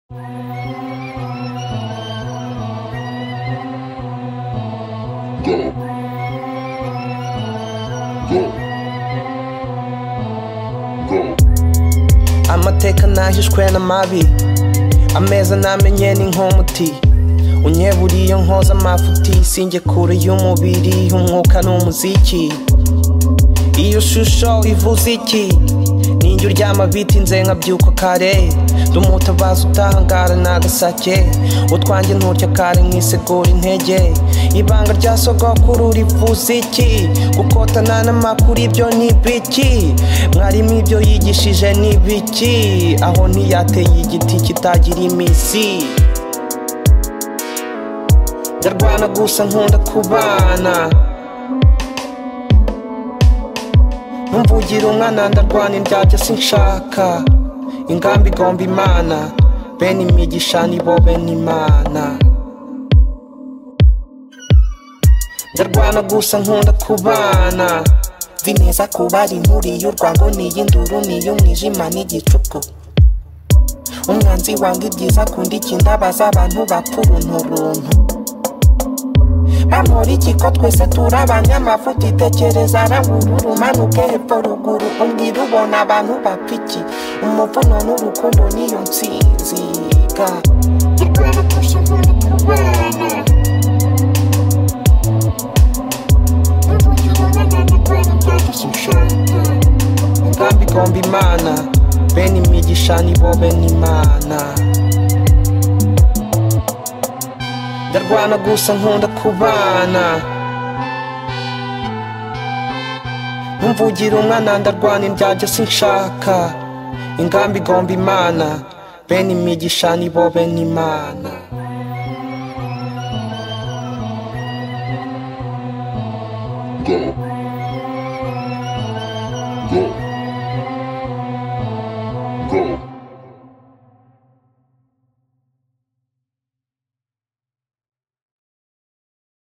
Amateka nahishwe n'amabi, ameza namenye ni nk'umuti. Unkebura iyo nkoze amafuti, sinjye kure y'umubiri, umwuka n'umuziki. Iyo shusho ivuze iki? Ninjye uryama bitinze nkabyuka kare. Ndumutabazi utahangara nagasaki. Utwanjye nturya kare nkisegura intege. Ibanga rya sogokuru rivuze iki? Gukotana n'amakuru ibyo ni biki? Mwarimu ibyo yigishije ni biki? Aho ntiyateye igiti kitagira imizi. Ndarwana gusa nkunda kubana. Mvugira umwana ndarwana indyarya sinshaka. Ingambi igomba Imana, bene imigisha nibo bene Imana. Ndarwana gusa nkunda kubana. Nzi neza kuba ari inkuri y'urwango n'iy'induru n'iy'umwijima n'igicuku. Umwanzi wanga ibyiza akunda ikindabaza abantu bapfa urunturuntu. Bamora iki ko twese turi abanyamafuti? Tekereza arangurura umanuke hepfo ruguru, umbwira ubona abantu bapfa iki? Umuvuno n'urukundo niyo nsinziga. Ndarwana gusa nkunda kubana. Ingambi igomba Imana, bene imigisha nibo bene Imana. Ndarwana gusa nkunda kubana. Mvugira umwana ndarwana indyarya sinshaka. Ingambi igomba Imana, bene imigisha nibo bene Imana. Go.